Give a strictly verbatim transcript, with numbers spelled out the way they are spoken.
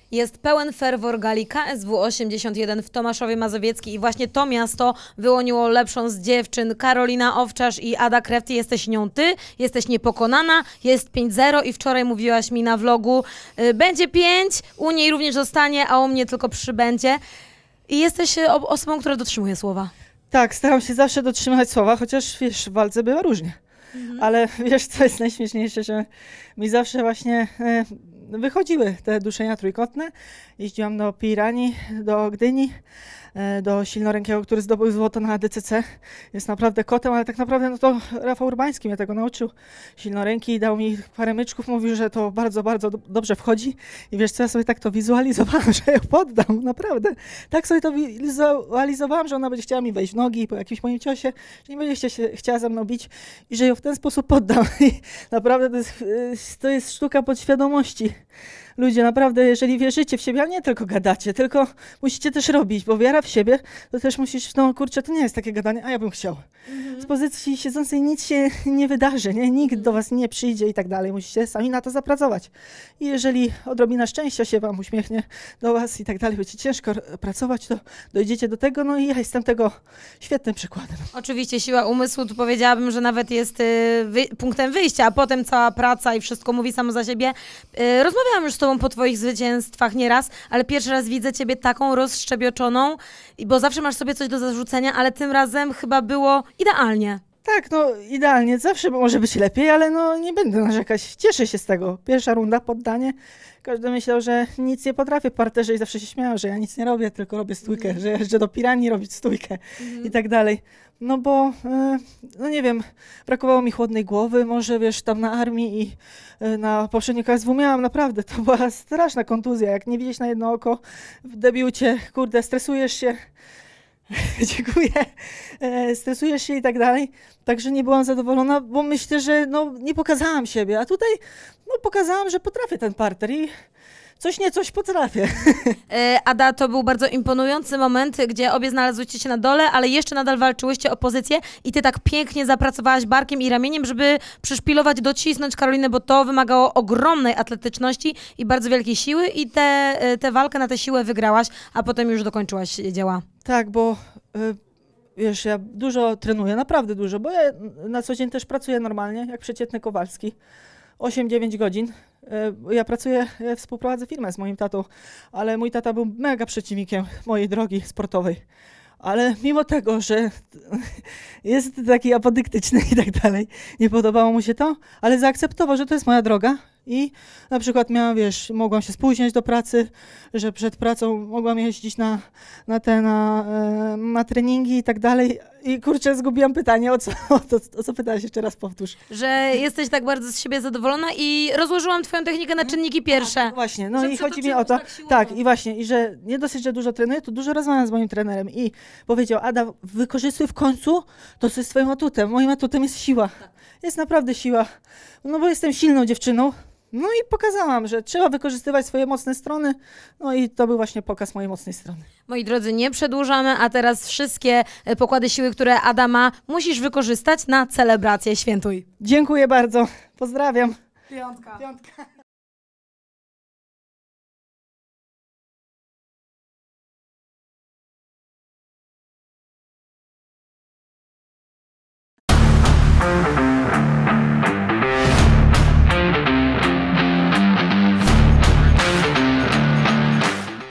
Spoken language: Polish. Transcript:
Jest pełen ferwor gali K S W osiemdziesiąt jeden w Tomaszowie Mazowieckim i właśnie to miasto wyłoniło lepszą z dziewczyn. Karolina Owczarz i Ada Krewty, jesteś nią ty, jesteś niepokonana, jest pięć zero i wczoraj mówiłaś mi na vlogu, y, będzie pięć, u niej również zostanie, a u mnie tylko przybędzie. I jesteś osobą, która dotrzymuje słowa. Tak, staram się zawsze dotrzymywać słowa, chociaż wiesz, w walce bywa różnie. Mhm. Ale wiesz, co jest najśmieszniejsze, że mi zawsze właśnie e, wychodziły te duszenia trójkątne. Jeździłam do Piranii, do Gdyni, e, do Silnorękiego, który zdobył złoto na D C C. Jest naprawdę kotem, ale tak naprawdę no to Rafał Urbański mnie tego nauczył. Silnoręki dał mi parę myczków, mówił, że to bardzo, bardzo do dobrze wchodzi. I wiesz co, ja sobie tak to wizualizowałam, że ją poddam, naprawdę. Tak sobie to wizualizowałam, że ona będzie chciała mi wejść w nogi po jakimś moim ciosie, że nie będzie się, chciała ze mną bić i że ją w ten sposób poddam. I naprawdę to jest, to jest sztuka podświadomości. Ludzie, naprawdę, jeżeli wierzycie w siebie, ale nie tylko gadacie, tylko musicie też robić, bo wiara w siebie, to też musisz, no kurczę, to nie jest takie gadanie, a ja bym chciał. Mhm. Z pozycji siedzącej nic się nie wydarzy, nie? Nikt do was nie przyjdzie i tak dalej, musicie sami na to zapracować. I jeżeli odrobina szczęścia się wam uśmiechnie do was i tak dalej, będziecie ciężko pracować, to dojdziecie do tego, no i ja jestem tego świetnym przykładem. Oczywiście siła umysłu, tu powiedziałabym, że nawet jest y, wy punktem wyjścia, a potem cała praca i wszystko mówi samo za siebie. Y, rozmawiałam już z tobą po twoich zwycięstwach nieraz, ale pierwszy raz widzę ciebie taką rozszczebioczoną, bo zawsze masz sobie coś do zarzucenia, ale tym razem chyba było idealnie. Tak, no idealnie, zawsze może być lepiej, ale no nie będę narzekać, cieszę się z tego. Pierwsza runda, poddanie, każdy myślał, że nic nie potrafię w parterze i zawsze się śmiał, że ja nic nie robię, tylko robię stójkę, mm. że jeżdżę do Piranii robić stójkę mm. i tak dalej. No bo, no nie wiem, brakowało mi chłodnej głowy, może wiesz, tam na armii i na poprzednim K S W miałam naprawdę, to była straszna kontuzja, jak nie widzieć na jedno oko w debiucie, kurde, stresujesz się, dziękuję, e, stresujesz się i tak dalej, także nie byłam zadowolona, bo myślę, że no nie pokazałam siebie, a tutaj no pokazałam, że potrafię ten parter i coś nie coś potrafię. Ada, to był bardzo imponujący moment, gdzie obie znalazłyście się na dole, ale jeszcze nadal walczyłyście o pozycję i ty tak pięknie zapracowałaś barkiem i ramieniem, żeby przyszpilować, docisnąć Karolinę, bo to wymagało ogromnej atletyczności i bardzo wielkiej siły i tę te, te walkę na tę siłę wygrałaś, a potem już dokończyłaś dzieła. Tak, bo y, wiesz, ja dużo trenuję, naprawdę dużo, bo ja na co dzień też pracuję normalnie, jak przeciętny Kowalski. osiem dziewięć godzin. Ja pracuję, ja współprowadzę firmę z moim tatą, ale mój tata był mega przeciwnikiem mojej drogi sportowej. Ale mimo tego, że jest taki apodyktyczny i tak dalej, nie podobało mu się to, ale zaakceptował, że to jest moja droga. I na przykład miałam, wiesz, mogłam się spóźniać do pracy, że przed pracą mogłam jeździć na, na te, na, na treningi i tak dalej. I kurczę, zgubiłam pytanie, o co, o, to, o co pytałaś, jeszcze raz powtórz. Że jesteś tak bardzo z siebie zadowolona i rozłożyłam twoją technikę na czynniki pierwsze. Tak, właśnie, no i chodzi mi o to, tak, tak, i właśnie, i że nie dosyć, że dużo trenuję, to dużo rozmawiam z moim trenerem i powiedział, Ada, wykorzystuj w końcu to, co jest twoim atutem. Moim atutem jest siła. Tak. Jest naprawdę siła, no bo jestem silną dziewczyną. No i pokazałam, że trzeba wykorzystywać swoje mocne strony, no i to był właśnie pokaz mojej mocnej strony. Moi drodzy, nie przedłużamy, a teraz wszystkie pokłady siły, które Ada ma, musisz wykorzystać na celebrację. Świętuj. Dziękuję bardzo, pozdrawiam. Piątka. Piątka.